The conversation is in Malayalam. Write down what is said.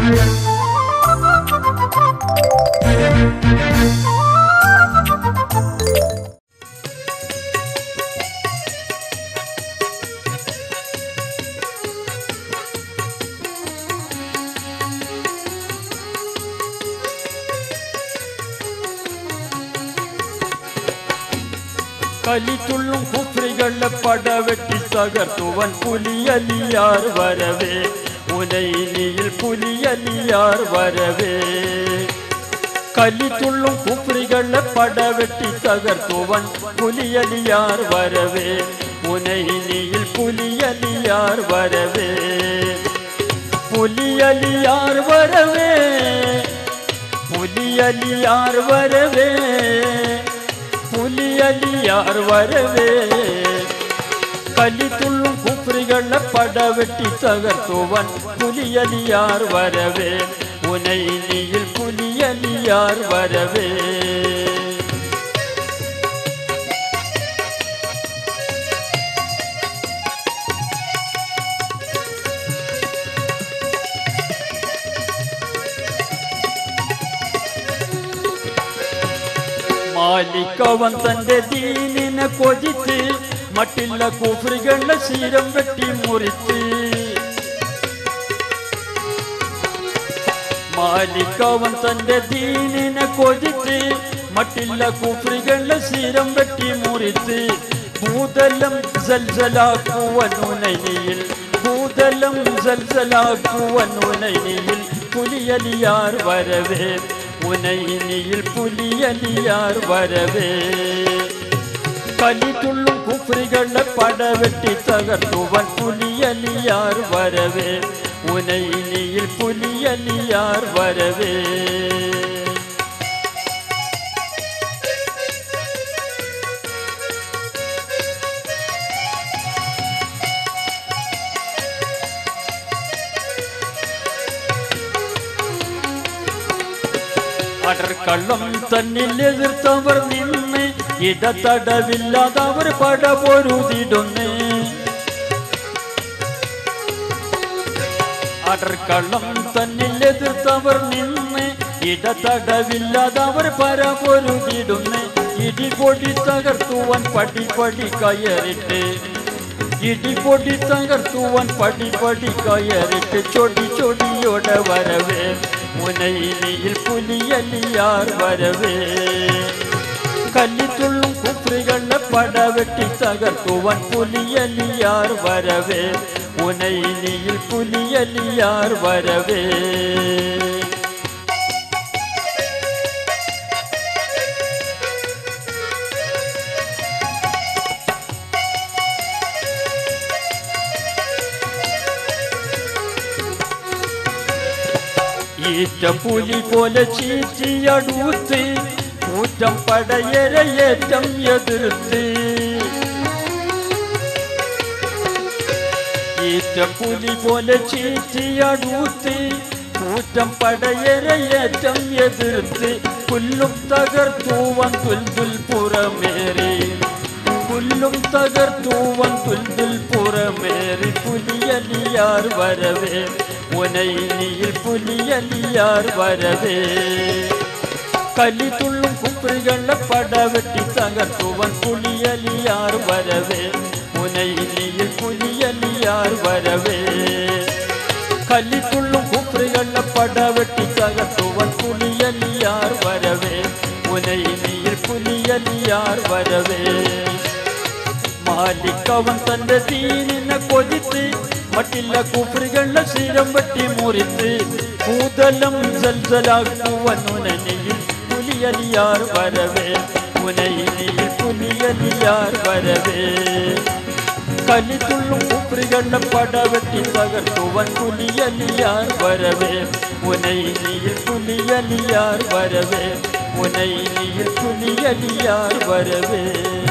കലിതുള്ളും കുഫ്രികളെ പടവെട്ടി തകർത്തുവൻ പുലിയലിയാർ വരവേ ഉനൈനിയിൽ പുലിയലിയാർ വരവേ കലിതുള്ളും കുഫ്രികളെ പടവെട്ടി തകർത്തുവൻ പുലിയലിയാർ വരവേ ഉനൈനിയിൽ പുലിയലിയാർ വരവേ പുലിയലിയാർ വരവേ പുലിയലിയാർ വരവേ പുലിയലിയാർ വരവേ കലിതുള്ളും കുഫ്രികളെ പടവെട്ടി തകർത്തുവൻ പുലിയലിയാർ വരവേ ഉനൈനിയിൽ പുലിയലിയാർ വരവേ മാലിക്കവൻ തന്റെ ദീനിനെ കൊതിച്ച് മറ്റുള്ള കുഫ്രികളുടെ ശീരം വെട്ടി മുറിച്ച് മാലിക്കവൻ തന്റെ ദീനിനെ കൊതിച്ച് മറ്റുള്ള കുഫ്രികളുടെ ശീരം വെട്ടി മുറിച്ച് ഭൂതലം സൽസലാക്കുവൻ ഉനൈനിയിൽ ഭൂതലം സൽസലാക്കുവൻ ഉനൈനിയിൽ പുലിയലിയാർ വരവേ ഉനൈനിയിൽ പുലിയലിയാർ വരവേ കലിതുള്ളും കുഫ്രികളെ പടവെട്ടി തകർത്തുവൻ പുലിയലിയാർ വരവേ ഉനൈനിയിൽ പുലിയലിയാർ വരവേ അടർക്കള്ളം തന്നിൽ എതിർത്തവർ നിന്ന് ഇടതടവില്ലാതവർ പടപൊരുതിടുന്നേ അടർക്കള്ളം തന്നിൽ എതിർത്തവർ നിന്ന് ഇടതടവില്ലാതവർ പരപൊരുതിടുന്നേ ഇടിപൊടി തകർത്തുവൻ പടിപടി കയറിട്ട് ഇടിപൊടി തകർത്തുവൻ പടിപടി കയറിട്ട് ചൊടി ചൊടിയോടെ വരവേ ഉനൈനിയിൽ പുലിയലിയാർ വരവേ കലിതുള്ളും കുഫ്രികളെ പടവെട്ടി തകർത്തുവൻ പുലിയലിയാർ വരവേ ഉനൈനിയിൽ പുലിയലിയാർ വരവേ ഈറ്റപ്പുലി പോലെ ചീറ്റിയടുത്ത് കൂറ്റം പടയരയേറ്റം എതിർത്ത് ഈറ്റപ്പുലി പോലെ ചീറ്റിയടുത്ത് കൂറ്റം പടയരയേറ്റം എതിർത്ത് പുല്ലും തകർത്തുവൻ തുൽതുൽ പുറമേറി പുല്ലും തകർത്തുവൻ തുൽതുൽ പുറമേറി പുലിയലിയാർ വരവേ ഉനൈനിയിൽ പുലിയലിയാർ വരവേ കലിതുള്ളും കുഫ്രികളെ പടവെട്ടി തകർത്തുവൻ പുലിയലിയാർ വരവേ ഉനൈനിയിൽ പുലിയലിയാർ വരവേ കലിതുള്ളും കുഫ്രികളെ പടവെട്ടി തകർത്തുവൻ പുലിയലിയാർ വരവേ ഉനൈനിയിൽ പുലിയലിയാർ വരവേ മാലിക്കവൻ തന്റെ ദീനിനെ കൊതിച്ച് മറ്റുള്ള കുഫ്രികളുടെ ശീരം വെട്ടി മുറിച്ച് ഭൂതലം സൽസലാക്കുവൻ ഉനൈനിയിൽ പുലിയലിയാർ വരവേ ഉനൈനിയിൽ പുലിയലിയാർ വരവേ കലിതുള്ളും കുഫ്രികളുടെ പടവെട്ടി തകർത്തുവൻ പുലിയലിയാർ വരവേ ഉനൈനിയിൽ പുലിയലിയാർ വരവേ ഉനൈനിയിൽ പുലിയലിയാർ വരവേ